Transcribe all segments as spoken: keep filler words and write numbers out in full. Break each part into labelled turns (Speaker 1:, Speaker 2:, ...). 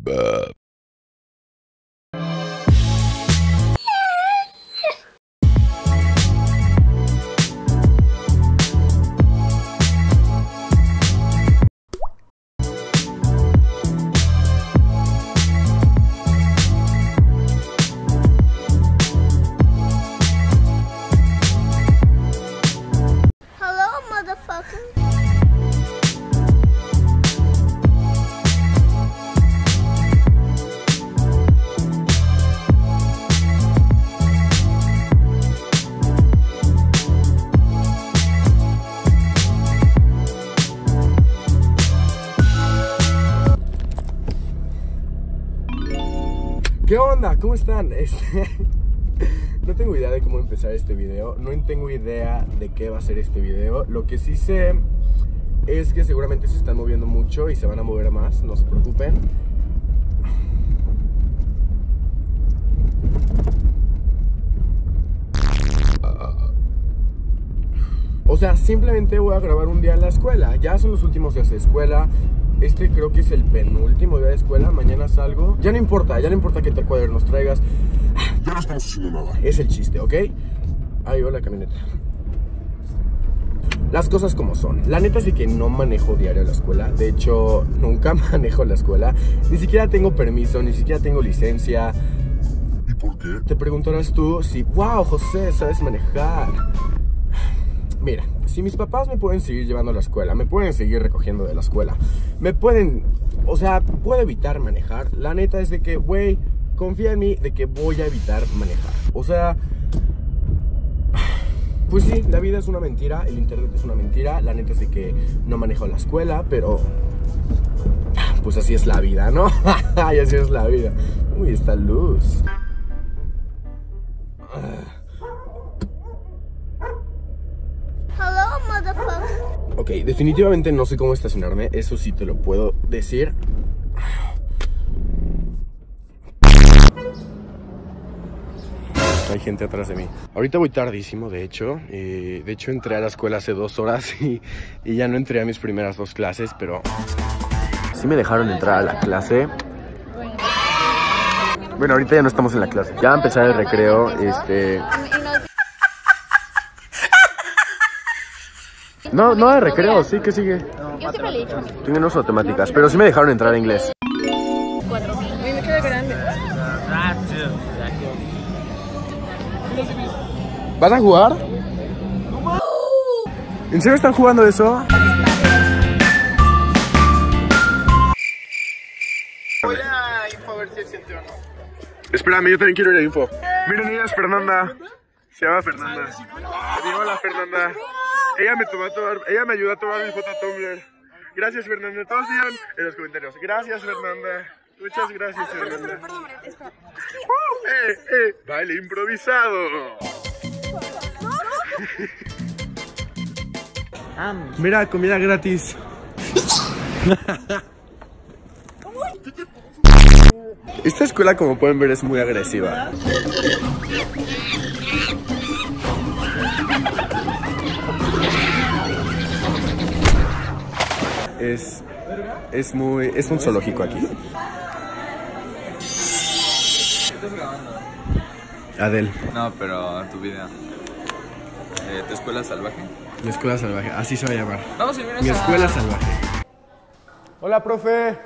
Speaker 1: Buh.
Speaker 2: ¿Qué onda? ¿Cómo están? Este... No tengo idea de cómo empezar este video. No tengo idea de qué va a ser este video. Lo que sí sé es que seguramente se están moviendo mucho y se van a mover más. No se preocupen. O sea, simplemente voy a grabar un día en la escuela. Ya son los últimos días de escuela. Este creo que es el penúltimo día de escuela. Mañana salgo. Ya no importa, ya no importa qué cuadernos traigas.
Speaker 1: Ya no estamos haciendo nada.
Speaker 2: Es el chiste, ¿ok? Ahí va la camioneta. Las cosas como son. La neta es de que no manejo diario la escuela. De hecho, nunca manejo la escuela. Ni siquiera tengo permiso, ni siquiera tengo licencia.
Speaker 1: ¿Y por qué?
Speaker 2: Te preguntarás tú si, wow, José, sabes manejar. Mira, si mis papás me pueden seguir llevando a la escuela, me pueden seguir recogiendo de la escuela, me pueden, o sea, puedo evitar manejar. La neta es de que, güey, confía en mí de que voy a evitar manejar. O sea, pues sí, la vida es una mentira, el internet es una mentira. La neta es de que no manejo la escuela, pero pues así es la vida, ¿no? Y así es la vida. Uy, esta luz. Ok, definitivamente no sé cómo estacionarme, eso sí te lo puedo decir. Hay gente atrás de mí. Ahorita voy tardísimo, de hecho. Eh, de hecho, entré a la escuela hace dos horas y, y ya no entré a mis primeras dos clases, pero sí me dejaron entrar a la clase. Bueno, ahorita ya no estamos en la clase. Ya va a empezar el recreo, este... No, no hay recreo, sí, que sigue.
Speaker 3: Yo siempre le he dicho.
Speaker 2: Tienen unas automáticas, pero sí me dejaron entrar a inglés.
Speaker 3: Cuatro mil. Me queda grande.
Speaker 2: ¿Van a jugar? ¿En serio están jugando eso?
Speaker 4: Voy a info a ver si existe o no.
Speaker 2: Espérame, yo también quiero ir a info. Miren, ella es Fernanda. Se llama Fernanda. Digo, hola, Fernanda. Ella me tomó a tomar, ella me ayudó a tomar mi foto a Tumblr. Gracias, Fernanda. Todos digan en los comentarios. Gracias, Fernanda. Muchas gracias, Fernanda. Uh, eh, eh, baile improvisado. Mira, comida gratis. Esta escuela, como pueden ver, es muy agresiva. Es, es muy, es un zoológico aquí.
Speaker 5: ¿Estás grabando?
Speaker 2: Adel.
Speaker 5: No, pero tu video. Eh, ¿Tu escuela salvaje?
Speaker 2: Mi escuela salvaje, así se va a llamar.
Speaker 5: Vamos a ir a
Speaker 2: Mi
Speaker 5: esa-
Speaker 2: escuela salvaje. Hola, profe.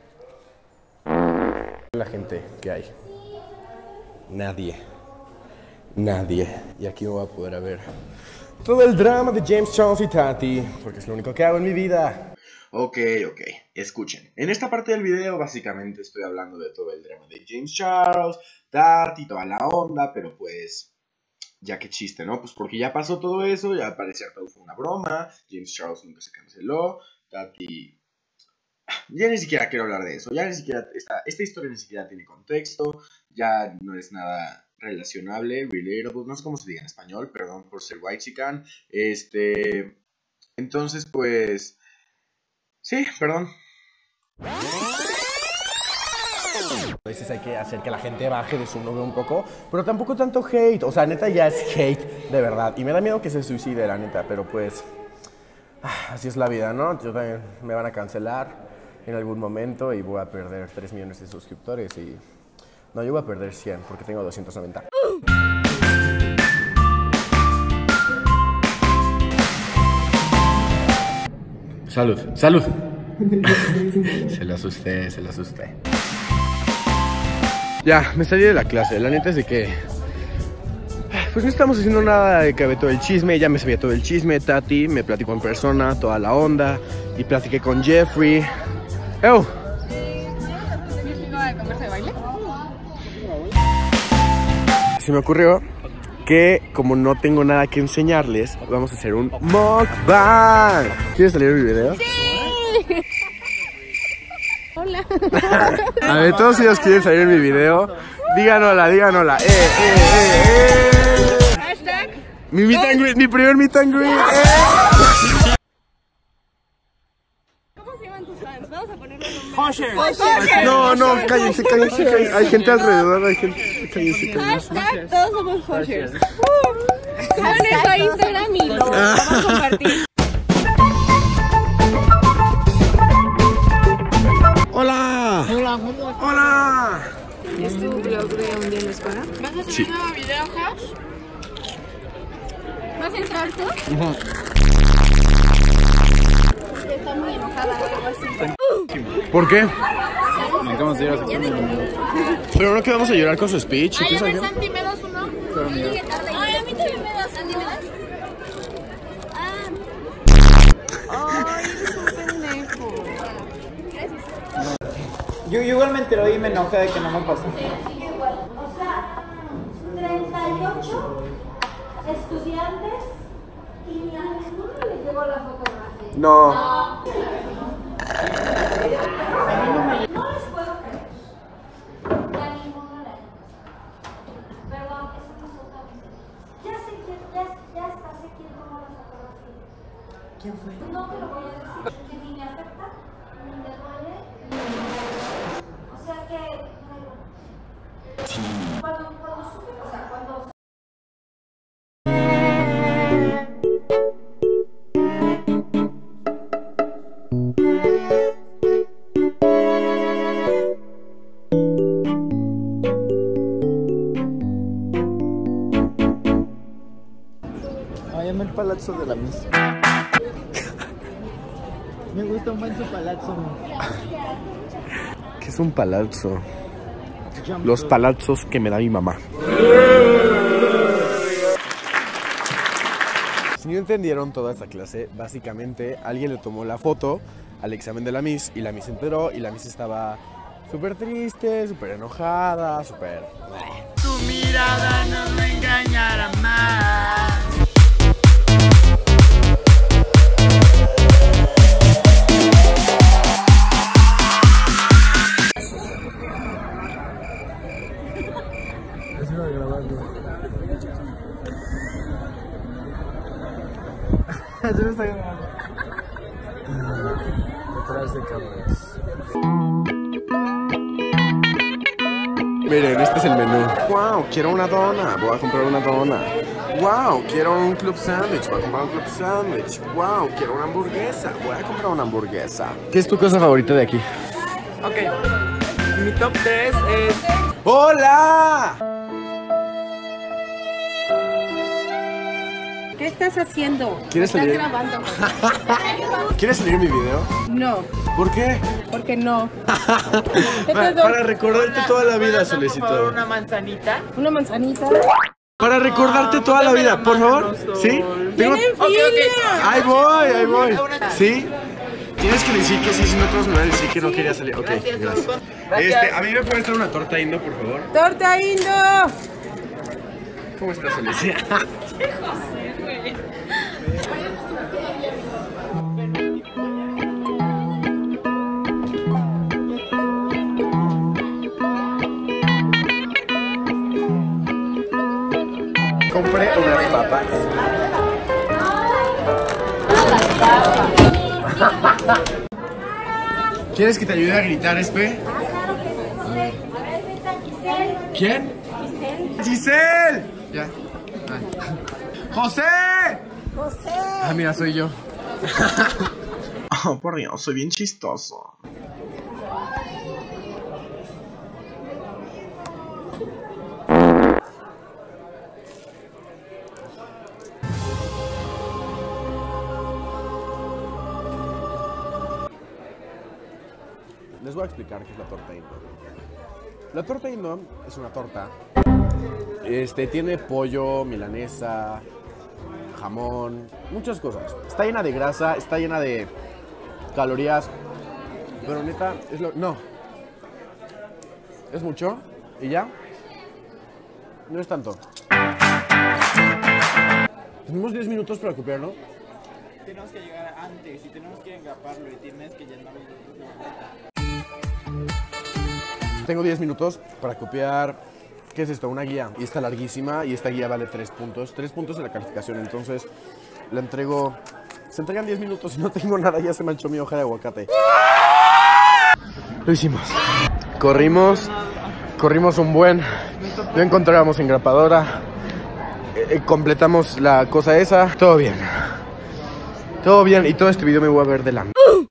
Speaker 2: La gente que hay. Nadie. Nadie. Y aquí me voy a poder ver todo el drama de James Charles y Tati, porque es lo único que hago en mi vida. Ok, ok, escuchen. En esta parte del video básicamente estoy hablando de todo el drama de James Charles, Tati, toda la onda, pero pues, ya que chiste, ¿no? Pues porque ya pasó todo eso, ya al parecer todo fue una broma, James Charles nunca se canceló, Tati... Ya ni siquiera quiero hablar de eso, ya ni siquiera, esta, esta historia ni siquiera tiene contexto, ya no es nada relacionable, relatable, no sé cómo se diga en español, perdón por ser white chican, este... Entonces pues... Sí, perdón. A veces hay que hacer que la gente baje de su nube un poco, pero tampoco tanto hate. O sea, neta ya es hate de verdad. Y me da miedo que se suicide, la neta, pero pues... Así es la vida, ¿no? Yo también me van a cancelar. en algún momento y voy a perder tres millones de suscriptores y... No, yo voy a perder cien porque tengo doscientos noventa. Salud, salud. Se lo asusté, se lo asusté. Ya, me salí de la clase. La neta es de que... Pues no estamos haciendo nada de que había todo el chisme. Ya me sabía todo el chisme. Tati me platicó en persona toda la onda. Y platiqué con Jeffrey. ¡Ew! Se me ocurrió que como no tengo nada que enseñarles, vamos a hacer un mukbang. ¿Quieres salir en mi video?
Speaker 3: ¡Sí! Hola.
Speaker 2: A ver, todos ellos quieren salir en mi video. Díganosla, díganosla. Eh, eh, eh, eh.
Speaker 3: Hashtag.
Speaker 2: Mi meet and greet, mi primer meet and greet. Eh.
Speaker 3: ¿Cómo se llaman tus fans? Vamos a ponerle un
Speaker 4: Hosher.
Speaker 2: No, no, cállense, cállense, cállense. Hay gente alrededor, hay gente. Cállense, cállense.
Speaker 3: Hashtag todos somos Hoshers. Suban eso a Instagram y lo vamos a compartir.
Speaker 2: Hola.
Speaker 4: Hola.
Speaker 2: Hola.
Speaker 3: ¿Es tu blog de un día en la escuela? ¿Vas a subir
Speaker 2: Sí.
Speaker 3: un nuevo video, Hash? ¿Vas a entrar tú?
Speaker 2: Uh-huh.
Speaker 3: Porque está muy enojada o algo así.
Speaker 2: ¿Por qué?
Speaker 5: Vamos a ir a sección de
Speaker 2: Pero no que vamos a llorar con su speech.
Speaker 3: Ay,
Speaker 2: ¿Qué
Speaker 3: a ver,
Speaker 2: salió?
Speaker 3: Santi, ¿me das uno? Yo llegué tarde. Ay, a mí también me das. ¿Santi, me das? Ah. Ay, eres un pendejo.
Speaker 4: Yo, yo igual me enteré y me enojé de que no me pasó.
Speaker 6: O sea, treinta y ocho estudiantes y ni a ninguno les llegó la fotografía.
Speaker 2: No.
Speaker 6: No les puedo creer. Y a ninguno le llegó. Perdón, eso no es otra vez. Ya sé quién, ya, ya hasta sé quién tomó la fotografía. ¿Quién fue? No te lo voy a decir, que ni me afecta, ni me duele, ni me... O sea que... Cuando, cuando supe, o sea, cuando...
Speaker 4: Ay, amo el palazzo de la Miss. Me gusta un buen su palazzo.
Speaker 2: ¿Qué es un palazzo? Los palazos que me da mi mamá. Si no entendieron toda esta clase, básicamente alguien le tomó la foto al examen de la Miss y la Miss se enteró y la Miss estaba súper triste, súper enojada, súper...
Speaker 4: Tu mirada no me engañará más. Yo me estoy grabando. Detrás de cámaras.
Speaker 2: Miren, este es el menú. Wow, quiero una dona, voy a comprar una dona. Wow, quiero un club sandwich, voy a comprar un club sandwich. Wow, quiero una hamburguesa, voy a comprar una hamburguesa. ¿Qué es tu cosa favorita de aquí?
Speaker 4: Ok. Mi top tres es...
Speaker 2: ¡Hola!
Speaker 3: ¿Qué estás haciendo?
Speaker 2: ¿Quieres
Speaker 3: ¿Estás
Speaker 2: salir?
Speaker 3: grabando?
Speaker 2: ¿Quieres salir en mi video?
Speaker 3: No,
Speaker 2: ¿Por qué?
Speaker 3: porque no.
Speaker 2: Pa- para recordarte toda la vida, Solecito.
Speaker 4: una manzanita.
Speaker 3: Una manzanita.
Speaker 2: Para recordarte toda la vida, por favor. ¿Sí? Tengo...
Speaker 3: ¡Tienen
Speaker 4: Ok, ok.
Speaker 3: fila!
Speaker 2: Ahí voy, ahí voy. ¿Sí? Tienes que decir que sí, si no todos me van a decir que no quería salir. Ok, gracias. Este, a mí me puedes traer una torta indo, por favor.
Speaker 3: ¡Torta Indo!
Speaker 2: ¿Cómo estás, Alicia? Compré unas papas. ¿Quieres que te ayude a gritar, Espe? ¿Quién? ¡Giselle! Ya. Ay. ¡José! ¡José! Ah, mira, soy yo. Oh, por Dios, soy bien chistoso. les voy a explicar qué es la torta Indo. La torta Indo es una torta. Este, tiene pollo, milanesa, jamón, muchas cosas. Está llena de grasa, está llena de calorías. Pero neta, es lo... No. ¿Es mucho? ¿Y ya? No es tanto. Tenemos diez minutos para copiarlo.
Speaker 4: Tenemos que llegar antes y tenemos que engraparlo y tienes que llenarlo.
Speaker 2: Tengo diez minutos para copiar. ¿Qué es esto? Una guía. Y está larguísima y esta guía vale tres puntos. tres puntos en la calificación. Entonces la entrego... Se entregan diez minutos y no tengo nada. Ya se manchó mi hoja de aguacate. Lo hicimos. Corrimos. Corrimos un buen. No encontrábamos engrapadora. Eh, completamos la cosa esa. Todo bien. Todo bien. Y todo este video me voy a ver de la...